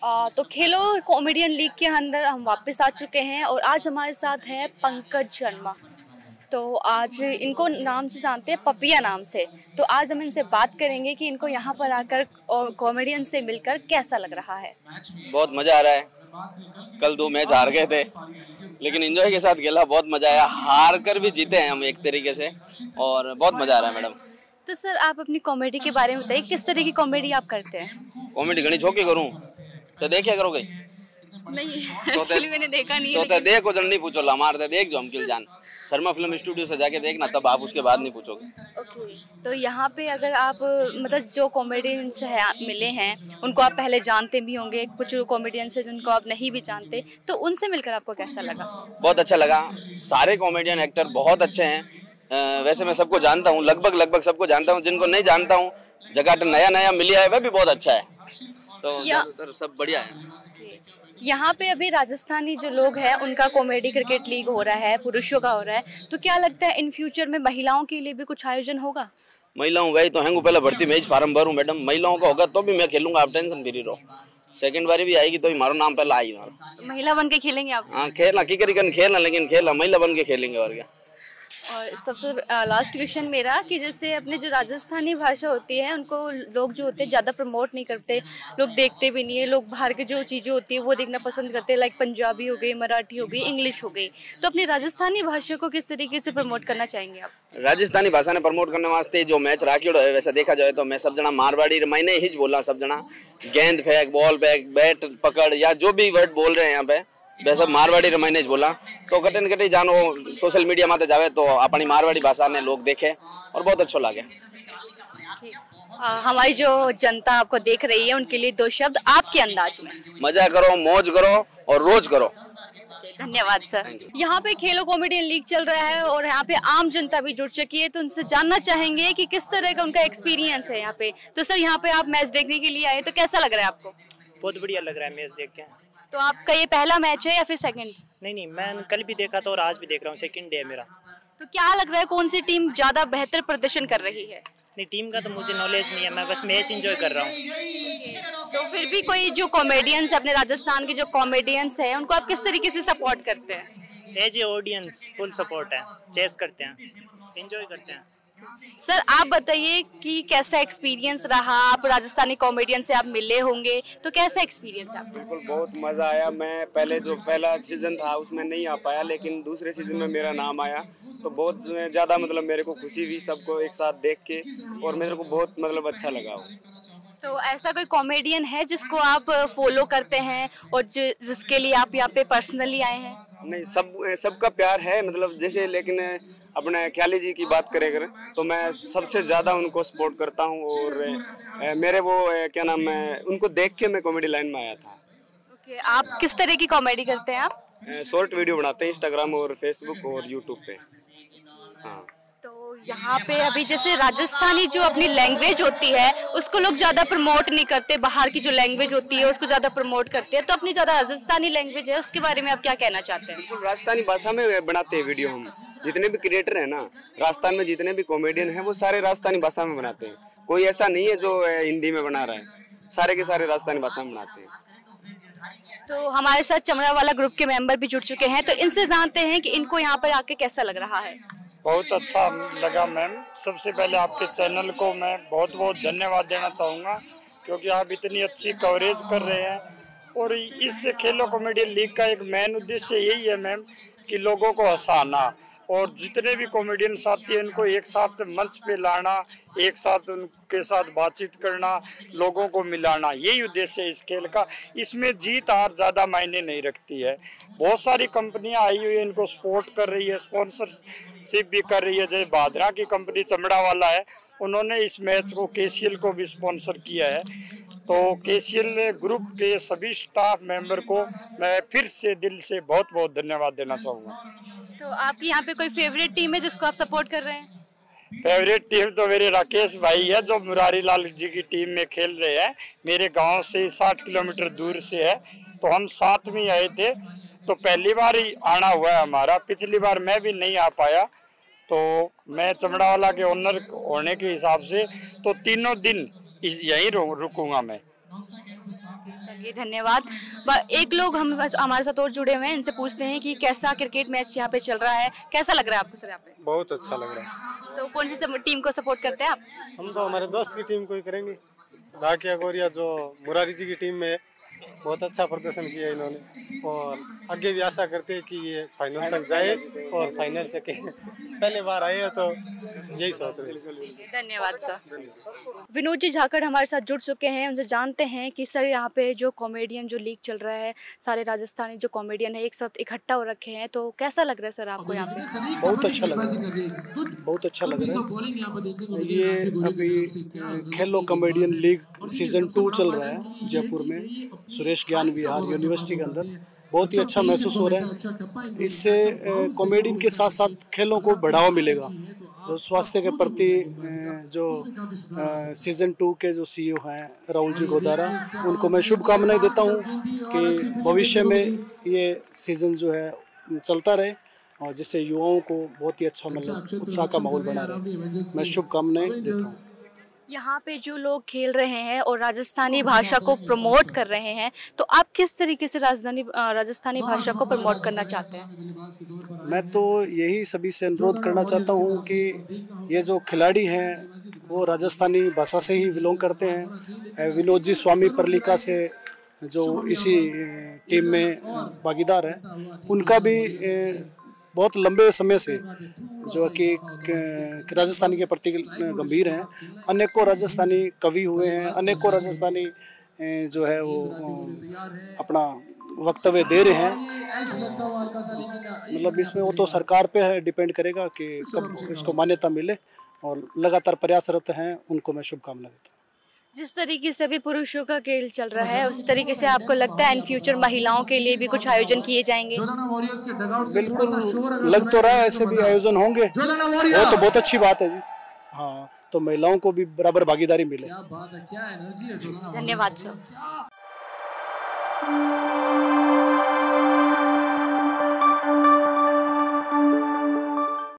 तो खेलो comedian league के अंदर हम वापस आ चुके हैं और आज हमारे साथ है पंकज शर्मा। तो आज इनको नाम से जानते हैं, पपिया नाम से। तो आज हम इनसे बात करेंगे कि इनको यहाँ पर आकर और कॉमेडियन से मिलकर कैसा लग रहा है। बहुत मजा आ रहा है। कल 2 मैच हार गए थे लेकिन एंजॉय के साथ खेला, बहुत मजा आया। हार कर भी जीते हैं हम एक तरीके से और बहुत मजा आ रहा है मैडम। तो सर आप अपनी कॉमेडी के बारे में बताइए, किस तरह की कॉमेडी आप करते हैं? कॉमेडी घनी छोके करूं तो देखिए करोगे नहीं, एक्चुअली मैंने देखा नहीं है। तो देखो जन नहीं पूछो हमारे तो देख जो हम किल जान शर्मा फिल्म स्टूडियो से जाके देखना, तब आप उसके बाद नहीं पूछोगे। ओके, तो यहाँ पे अगर आप मतलब जो कॉमेडियंस है मिले हैं उनको आप पहले जानते भी होंगे, कुछ कॉमेडियंस है जिनको आप नहीं भी जानते, तो उनसे मिलकर आपको कैसा लगा? बहुत अच्छा लगा। सारे कॉमेडियन एक्टर बहुत अच्छे हैं। वैसे मैं सबको जानता हूँ, लगभग सबको जानता हूँ। जिनको नहीं जानता हूँ, जगह नया मिलिया है, वह भी बहुत अच्छा है। तो ज़्यादातर सब बढ़िया है। यहाँ पे अभी राजस्थानी जो लोग हैं उनका कॉमेडी क्रिकेट लीग हो रहा है, पुरुषों का हो रहा है, तो क्या लगता है इन फ्यूचर में महिलाओं के लिए भी कुछ आयोजन होगा? महिलाओं वही तो हैंगू पहले भर्ती मैच फार्म भरूं मैडम। महिलाओं का होगा तो भी मैं खेलूंगा, आप टेंशन फ्री रहो। सेकंड बारी भी आएगी तो ही मारो नाम पहला आई मारो। तो महिला बन के खेलेंगे आप? हाँ खेलना की करी खेलना, लेकिन खेलना महिला बन के खेलेंगे और क्या। और सबसे लास्ट क्वेश्चन मेरा कि जैसे अपने जो राजस्थानी भाषा होती है उनको लोग जो होते हैं ज़्यादा प्रमोट नहीं करते, लोग देखते भी नहीं है। लोग बाहर की जो चीज़ें होती है वो देखना पसंद करते हैं, लाइक पंजाबी हो गई, मराठी हो गई, इंग्लिश हो गई। तो अपनी राजस्थानी भाषा को किस तरीके से प्रमोट करना चाहेंगे आप? राजस्थानी भाषा ने प्रमोट करने वास्ते जो मैच राखियों है, वैसे देखा जाए तो मैं सब जना मारवाड़ी मैंने ही बोला। सब जना गेंद फेंक, बॉल फेंक, बैट पकड़ या जो भी वर्ड बोल रहे हैं यहाँ पे वैसे मारवाड़ी रमाइने बोला। तो कटे कटे जानो सोशल मीडिया माते जावे तो अपनी मारवाड़ी भाषा ने लोग देखे और बहुत अच्छा लगे। हमारी जो जनता आपको देख रही है उनके लिए 2 शब्द आपके अंदाज में। मजा करो, मौज करो और रोज करो। धन्यवाद सर। यहाँ पे खेलो कॉमेडियन लीग चल रहा है और यहाँ पे आम जनता भी जुड़ चुकी है, तो उनसे जानना चाहेंगे कि किस तरह का उनका एक्सपीरियंस है यहाँ पे। तो सर यहाँ पे आप मैच देखने के लिए आए, तो कैसा लग रहा है आपको? बहुत बढ़िया लग रहा है मैच देख के। तो आपका ये पहला मैच है या फिर सेकंड? नहीं, मैं कल भी देखा था और आज भी देख रहा हूँ, सेकंड डे है मेरा। तो क्या लग रहा है कौन सी टीम ज्यादा बेहतर प्रदर्शन कर रही है? नहीं, टीम का तो मुझे नॉलेज नहीं है, मैं बस मैच एंजॉय कर रहा हूँ। तो फिर भी कोई जो कॉमेडियंस है, अपने राजस्थान के जो कॉमेडियंस हैं, उनको आप किस तरीके से सपोर्ट करते हैं? As a audience full support है, चेस करते हैं, एंजॉय करते हैं। सर आप बताइए कि कैसा एक्सपीरियंस रहा? आप राजस्थानी कॉमेडियन से आप मिले होंगे, तो कैसा एक्सपीरियंस है आपका? बिल्कुल बहुत मज़ा आया। मैं पहले जो पहला सीज़न था उसमें नहीं आ पाया, लेकिन दूसरे सीज़न में मेरा नाम आया तो बहुत ज़्यादा मतलब मेरे को खुशी हुई सबको एक साथ देख के, और मेरे को बहुत मतलब अच्छा लगा। तो ऐसा कोई कॉमेडियन है जिसको आप फॉलो करते हैं और जिसके लिए आप यहाँ पे पर्सनली आए हैं? नहीं, सबका प्यार है मतलब जैसे, लेकिन अपने ख्याली जी की बात करें तो मैं सबसे ज़्यादा उनको सपोर्ट करता हूँ। और मेरे वो क्या नाम है, उनको देख के मैं कॉमेडी लाइन में आया था। ओके, आप किस तरह की कॉमेडी करते हैं आप? शॉर्ट वीडियो बनाते हैं इंस्टाग्राम और फेसबुक और यूट्यूब पे। हाँ, तो यहाँ पे अभी जैसे राजस्थानी जो अपनी लैंग्वेज होती है उसको लोग ज़्यादा प्रमोट नहीं करते, बाहर की जो लैंग्वेज होती है उसको ज़्यादा प्रमोट करते हैं, तो अपनी ज़्यादा राजस्थानी लैंग्वेज है उसके बारे में आप क्या कहना चाहते हैं? बिल्कुल राजस्थानी भाषा में बनाते हैं वीडियो। हम जितने भी क्रिएटर हैं ना राजस्थान में, जितने भी कॉमेडियन हैं वो सारे राजस्थानी भाषा में बनाते हैं। कोई ऐसा नहीं है जो हिंदी में बना रहा है, सारे के सारे राजस्थानी भाषा में बनाते हैं। तो हमारे साथ चमड़ा वाला ग्रुप के मेंबर भी जुड़ चुके हैं, तो इनसे जानते हैं कि इनको यहाँ पर आके कैसा लग रहा है। बहुत अच्छा लगा मैम। सबसे पहले आपके चैनल को मैं बहुत बहुत धन्यवाद देना चाहूँगा, क्योंकि आप इतनी अच्छी कवरेज कर रहे हैं। और इस खेलो कॉमेडियन लीग का एक मेन उद्देश्य यही है मैम कि लोगों को हंसाना, और जितने भी कॉमेडियन साथी हैं उनको एक साथ मंच पे लाना, एक साथ उनके साथ बातचीत करना, लोगों को मिलाना, यही उद्देश्य है इस खेल का। इसमें जीत हार ज़्यादा मायने नहीं रखती है। बहुत सारी कंपनियां आई हुई है, इनको सपोर्ट कर रही है, स्पॉन्सरशिप भी कर रही है। जैसे भादरा की कंपनी चमड़ा वाला है, उन्होंने इस मैच को केसीएल को भी स्पॉन्सर किया है। तो केसीएल ग्रुप के सभी स्टाफ मेंबर को मैं फिर से दिल से बहुत बहुत धन्यवाद देना चाहूँगा। तो आपकी यहाँ पे कोई फेवरेट टीम है जिसको आप सपोर्ट कर रहे हैं? फेवरेट टीम तो मेरे राकेश भाई है, जो मुरारी लाल जी की टीम में खेल रहे हैं। मेरे गांव से 60 किलोमीटर दूर से है, तो हम साथ में आए थे। तो पहली बार ही आना हुआ है हमारा, पिछली बार मैं भी नहीं आ पाया। तो मैं चमड़ा वाला के ओनर होने के हिसाब से तो तीनों दिन यहीं रुकूंगा मैं। चलिए धन्यवाद। एक लोग हम हमारे साथ और जुड़े हुए हैं, इनसे पूछते हैं कि कैसा क्रिकेट मैच यहाँ पे चल रहा है, कैसा लग रहा है आपको सर यहाँ पे? बहुत अच्छा लग रहा है। तो कौन सी टीम को सपोर्ट करते हैं आप? हम तो हमारे दोस्त की टीम को ही करेंगे। राकिया गोरिया जो मुरारी जी की टीम में है, बहुत अच्छा प्रदर्शन किया इन्होंने और आगे भी आशा करते हैं कि ये फाइनल तक जाए और फाइनल चके। पहले बार आए हैं तो यही सोच रहे हैं। धन्यवाद सर। विनोद जी झाकड़ हमारे साथ जुड़ चुके हैं, उनसे जानते हैं कि सर यहाँ पे जो कॉमेडियन जो लीग चल रहा है, सारे राजस्थानी जो कॉमेडियन है एक साथ इकट्ठा हो रखे हैं, तो कैसा लग रहा है सर आपको यहाँ पे? बहुत अच्छा लग रहा है, बहुत अच्छा लग रहा है। ये अभी खेलो कॉमेडियन लीग सीजन 2 चल रहा है जयपुर में, सुरेश ज्ञान विहार यूनिवर्सिटी के अंदर। बहुत ही अच्छा महसूस हो रहा है। इससे कॉमेडियन के साथ साथ खेलों को बढ़ावा मिलेगा। जो स्वास्थ्य के प्रति जो सीजन 2 के जो सीईओ हैं राहुल जी गोदारा, उनको मैं शुभकामनाएं देता हूं कि भविष्य में ये सीजन जो है चलता रहे और जिससे युवाओं को बहुत ही अच्छा मतलब उत्साह का माहौल बना रहे। मैं शुभकामनाएं देता हूँ। यहाँ पे जो लोग खेल रहे हैं और राजस्थानी भाषा को प्रमोट कर रहे हैं, तो आप किस तरीके से राजस्थानी भाषा को प्रमोट करना चाहते हैं? मैं तो यही सभी से अनुरोध करना चाहता हूँ कि ये जो खिलाड़ी हैं वो राजस्थानी भाषा से ही बिलोंग करते हैं। विनोद जी स्वामी परलिका से जो इसी टीम में भागीदार हैं, उनका भी बहुत लंबे समय से जो कि राजस्थानी के प्रति गंभीर हैं। अनेकों राजस्थानी कवि हुए हैं, अनेकों राजस्थानी जो है वो अपना वक्तव्य दे रहे हैं। मतलब इसमें वो तो सरकार पे है, डिपेंड करेगा कि कब इसको मान्यता मिले और लगातार प्रयासरत हैं, उनको मैं शुभकामना देता हूँ। जिस तरीके से अभी पुरुषों का खेल चल रहा है, उस तरीके से आपको लगता है इन फ्यूचर महिलाओं के लिए भी कुछ आयोजन किए जाएंगे? बिल्कुल लग तो रहा है ऐसे भी आयोजन होंगे, वो तो बहुत अच्छी बात है जी। हाँ, तो महिलाओं को भी बराबर भागीदारी मिले। धन्यवाद सर।